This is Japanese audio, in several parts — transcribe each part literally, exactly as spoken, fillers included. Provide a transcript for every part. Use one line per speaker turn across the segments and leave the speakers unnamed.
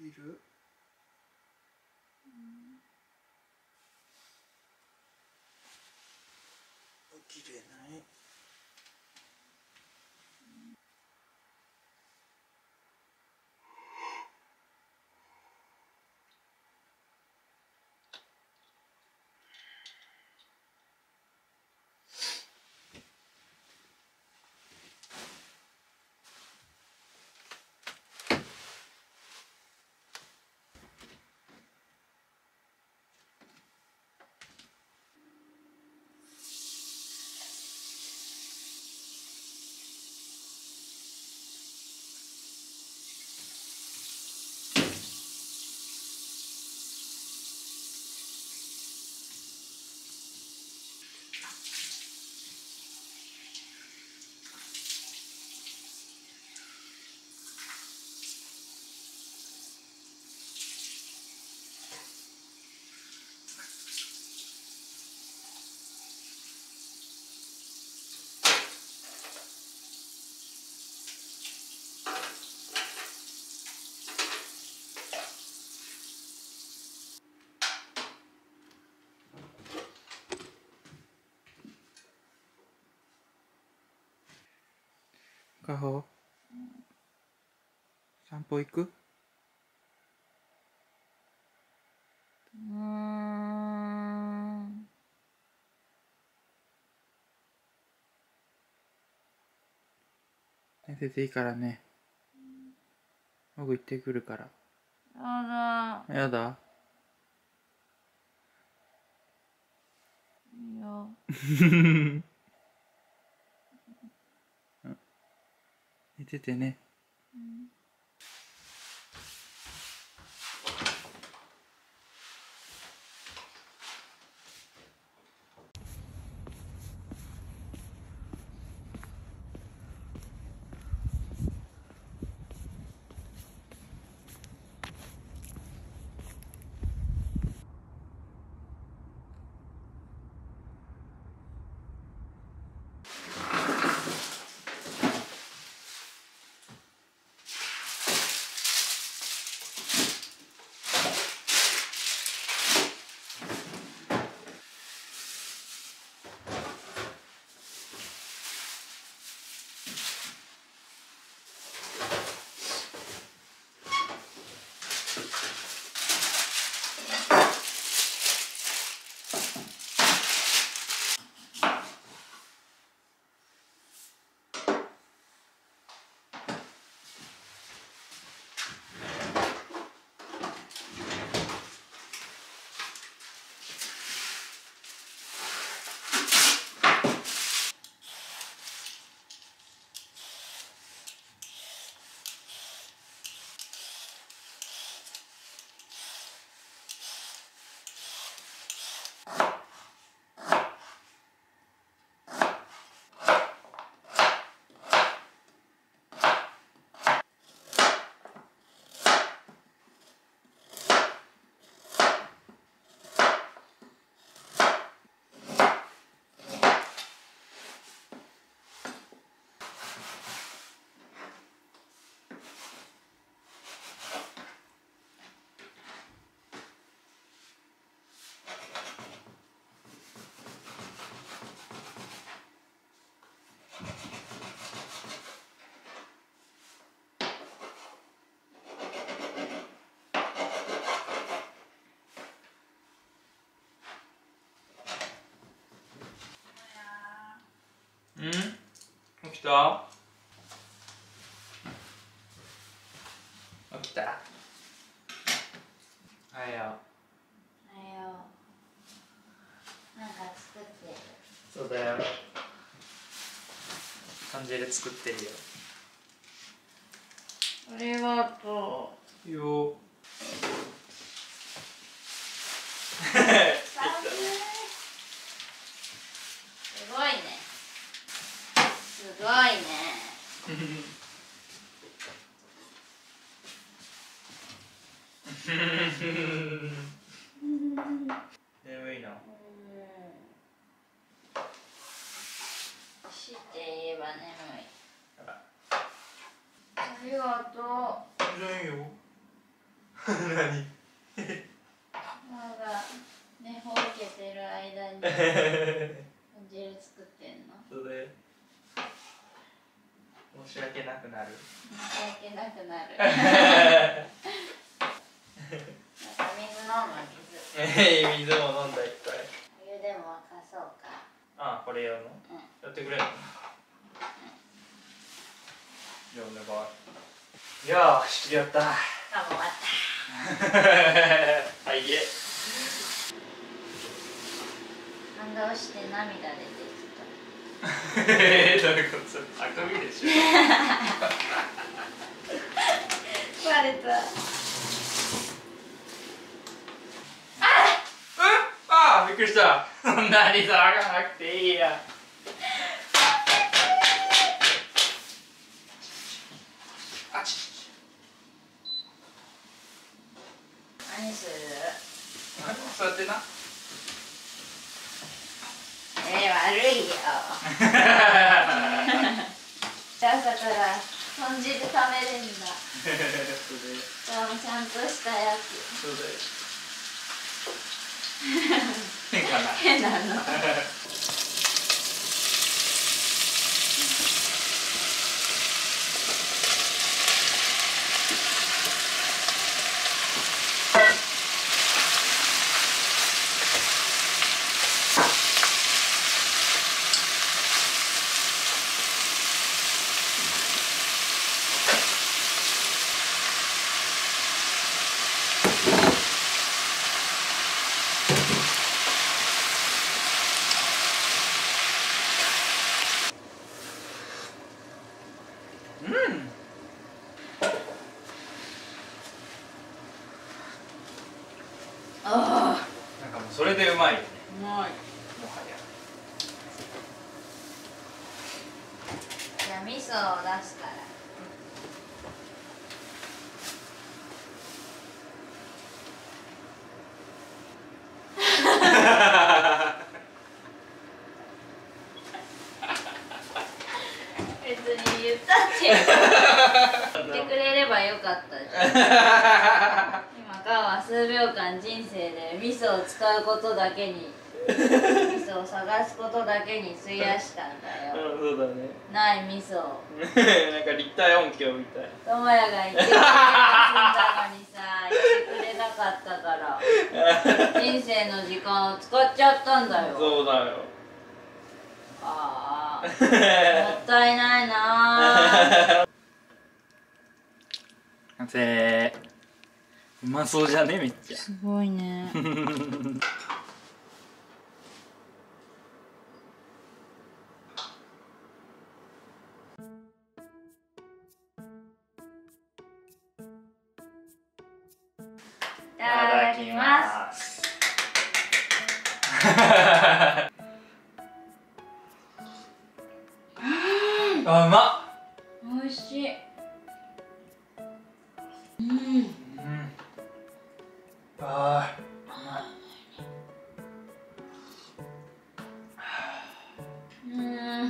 起きる？起きれない。かほ、散歩行く？
うーん。
寝てていいからね。僕行ってくるから。
やだ。
やだ。
いいよ。
寝ててね。
うん。
うん？起きた？起きた？おはよ
おはよう。なんか作ってる。
う。そうだよ。豚汁作ってるよ。
ありがと
いいよ。
う。寒い。すごいね。すごいね。
眠いの？
うん。強いて言えば眠い。
あら。
ありがとう。
じゃあいいよ。 何
ママが寝ほうけてる間に汁作ってんの。
それ申し訳なくなる。
申し訳なくなる。なんか水飲む水。
えー、水も飲んだいっぱい。
お湯でも沸かそうか。
ああ、これやるの、
うん、
やってくれるの、うん、じゃあお願い。よーし、やった。
あ、終わった。
はい、いえ。
感動して涙出てきた。
えー、どういうこと？あくびでしょ。
バレた。
ああ、びっくりした。そんなに騒がなくていいや。あち。
何する？
座ってな。
えー、悪いよ。朝から豚汁食べれんだ。しかもちゃんとしたやつ。
そうだよ。変かな。
変なの。ああ、
なんかもうそれでうまいよね。
うまい。
もはや。
じゃあ味噌を出すから。別に言ったって言ってくれればよかったじゃん。今からは数秒間人生で味噌を使うことだけに味噌を探すことだけに費やしたんだよ。
うん、そうだね。
ない味噌を
なんか立体音響みたい。
智也が言ってくれたのにさ、言ってくれなかったから人生の時間を使っちゃったんだよ。
そうだよ。
ああ、もったいないな。
完成。うまそうじゃね、めっちゃ。
すごいね。いただきます。
あ、うまっ。
美味しい。うん。うん。
あー、
うまい。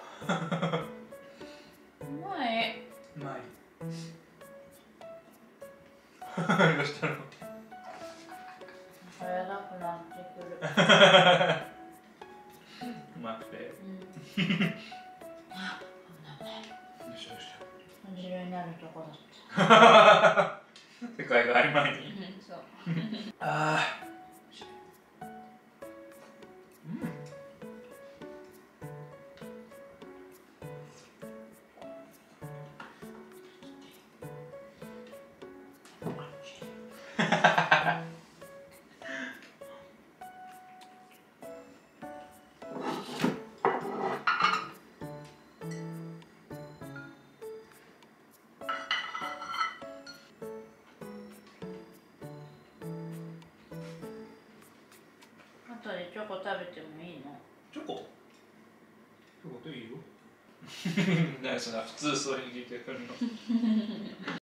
うまい。
うまい。どうしたの？
早くなってくる。
うまくて。
うん。あ、
よしよし。
豚汁になるとこだった。
世界が曖昧に。
そう。
ああ。
後でチョコ食べてもいいの？
チョコ？チョコといいよ。何そんな普通そうに聞いてくるの。